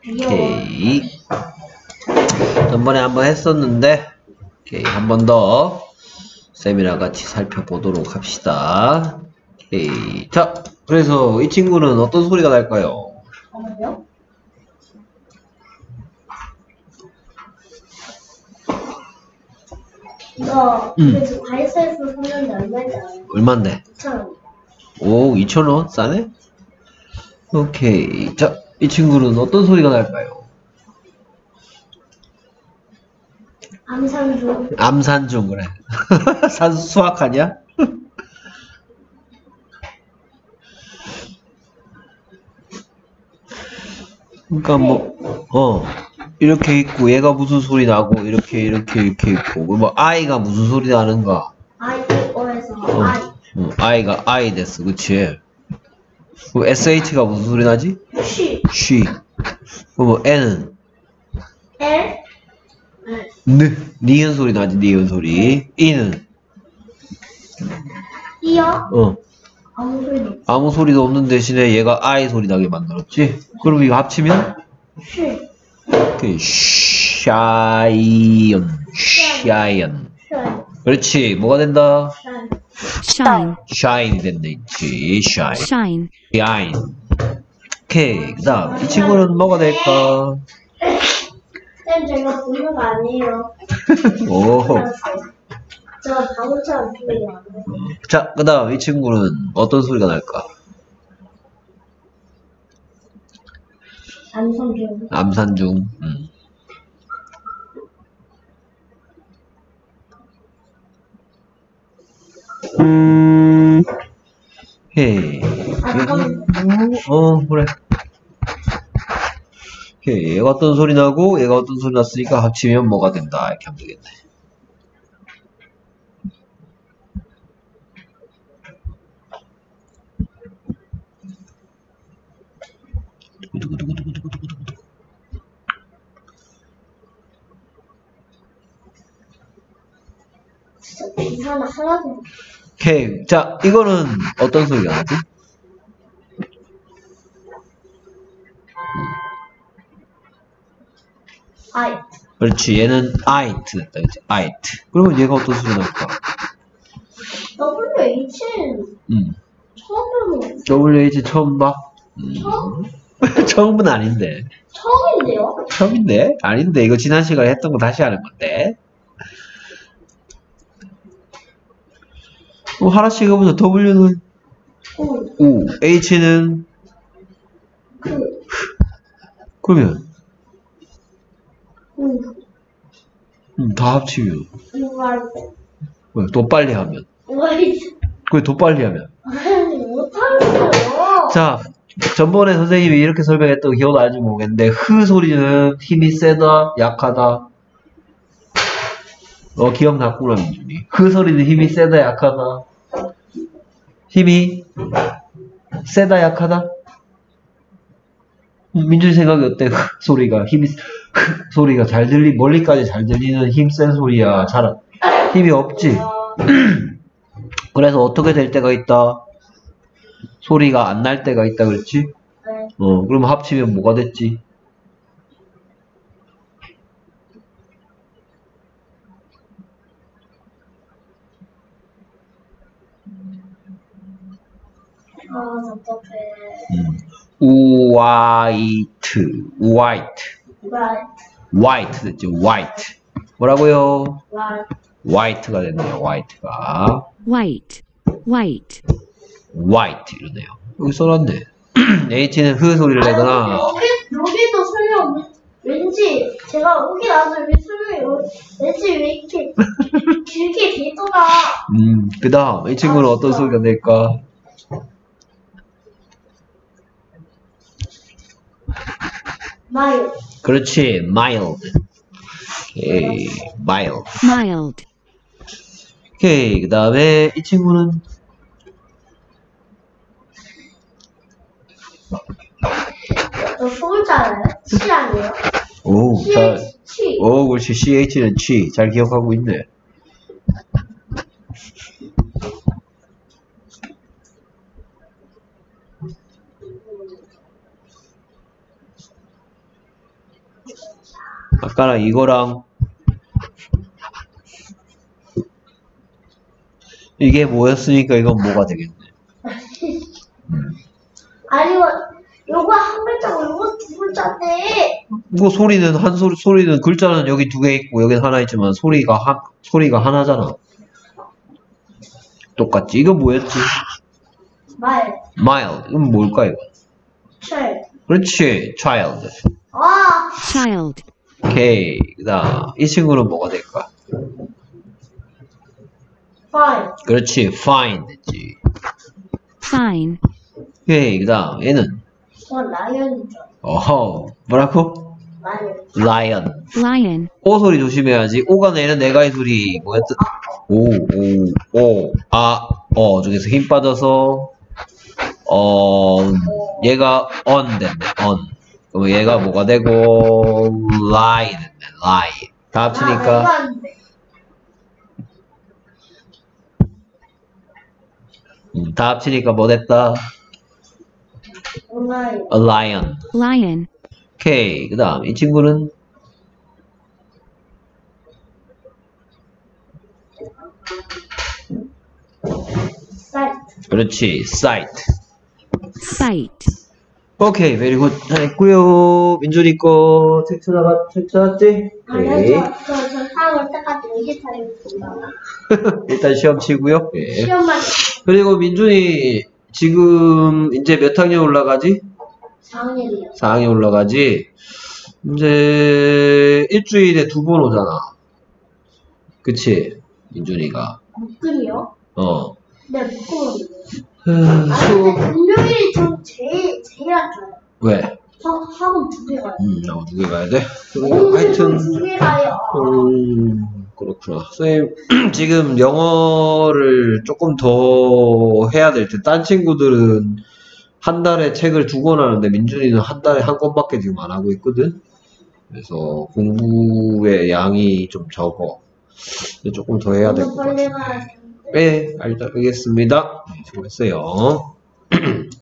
오케이. 전번에 한번 했었는데, 오케이. 한 번 더 쌤이랑 같이 살펴보도록 합시다. 오케이. 자, 그래서 이 친구는 어떤 소리가 날까요? 잠깐만요. 이거 지금 과일사에서 샀는데 얼마인지 알아요? 얼만데? 2,000원. 오, 2,000원? 싸네? 오케이. 자, 이 친구는 어떤 소리가 날까요? 암산중. 암산중, 그래. 산수 수학하냐? 그러니까 이렇게 있고 얘가 무슨 소리 나고 이렇게 있고 뭐 I가 무슨 소리 나는가? I-O-에서 I. I가 I 됐어, 그치? 그럼 SH가 무슨 소리 나지? She. She. 그럼 N은? L. 니은 소리 나지, 니은 소리. E는? 이어. 아무 소리도 없어. 아무 소리도 없는 대신에 얘가 I 소리 나게 만들었지? 그럼 이거 합치면? She. 그 샤이언. 그렇지. 뭐가 된다? shine, 샤인 된다 있지. 샤인. shine, 오케이. 그 다음 이 친구는 뭐가 될까? 쌤, 제가 보는 거 아니에요. 오. 저 바보처럼 소리가 안 돼. 자, 그 다음 이 친구는 어떤 소리가 날까? 암산중. 암산중. 오케이. 그래. 오케이. 얘가 어떤 소리 나고 얘가 어떤 소리 났으니까 합치면 뭐가 된다. 이렇게 하면 되겠네. 진짜 이상한 하나도 없어. 오케이. 자, 이거는 어떤 소리가 나지? I. 그렇지. 얘는 it 됐다. 그치? it. 그러면 얘가 어떤 소리 날까? WH는 처음 들어보는 WH 처음 봐? 처음? 처음은 아닌데. 처음인데요? 처음인데? 아닌데. 이거 지난 시간에 했던 거 다시 하는 건데. 하나씩 해보자. W는 우, H는 그러면 다 합치면 왜? 더 빨리 하면 그래, 더 빨리 하면 못하겠어요. 자, 전번에 선생님이 이렇게 설명했던 거 기억나는지 모르겠는데 흐 소리는 힘이 세다, 약하다. 기억났구나, 민준이. 흐 소리는 힘이 세다, 약하다. 힘이 세다, 약하다? 민준이 생각이 어때? 소리가 소리가 잘 멀리까지 잘 들리는 힘 센 소리야. 힘이 없지. 그래서 어떻게 될 때가 있다? 소리가 안 날 때가 있다, 그렇지? 네. 그럼 합치면 뭐가 됐지? 답답해. white 됐죠, white. 뭐라고요? white가 됐네요, white가. white, 이러네요. 여기 써놨네. H는 흐 소리를 내거나. 여기도 설명, 왠지, 제가 오기 나서 여기 설명이, 왠지 왜 이렇게 길게 돼 있더라. 그 다음, 이 친구는 어떤 소리가 낼까? 마일. 그렇지, mild. 오케이, mild. 오케이, 그 다음에 이 친구는 소문자예요? 치 아니에요? 오, 치. 그렇지. CH는 치. 잘 기억하고 있네. 아까랑 이거랑 이게 뭐였으니까 이건 뭐가 되겠네. 아니, 요거 한 글자고 요거 두 글자인데. 이거 소리는 글자는 여기 두 개 있고 여기 하나 있지만 소리가 하나잖아. 똑같지. 이건 뭐였지? Mild. 이건 뭘까 이거? child. 그렇지. Child. 아, child, 오케이. 그다음 이 친구는 뭐가 될까? fine. 그렇지. Fine 됐지. fine, 오케이. 그다음 얘는 라이언이죠. 어허. 뭐라고? 라이언. Lion. lion, 오 소리 조심해야지. 오가 내는 내가의 소리 뭐였지? 오. 중에서 힘 빠져서 얘가 on 됐네. on. 그럼 얘가 뭐가 되고 lie 됐네. lie. 다 합치니까 다 합치니까 뭐 됐다? A lion. lion, 오케이. 그 다음 이 친구는 sight. 그렇지. sight. sight, 오케이. very good. 잘했고요. 민준이 거 책 찾았지? 아니요, 저 사올 때까지 여기 타입니다. 일단 시험 치고요. 예. 시험만 그리고 민준이 지금 이제 몇 학년 올라가지? 4학년이요. 4학년 올라가지? 이제 일주일에 2번 오잖아. 그치? 민준이가. 묶음이요? 네, 묶음은. 근데 금요일이 전 제일 안 좋아요. 왜? 학원 2개 가요. 나도 2개 가야 돼? 하여튼 2개 가요. 그렇구나. 선생님 지금 영어를 조금 더 해야 될 듯. 딴 친구들은 한 달에 책을 2권 하는데 민준이는 한 달에 1권밖에 지금 안 하고 있거든. 그래서 공부의 양이 좀 적어. 조금 더 해야 될 것 같아. 빨리 가야 돼. 네, 알겠습니다. 수고했어요.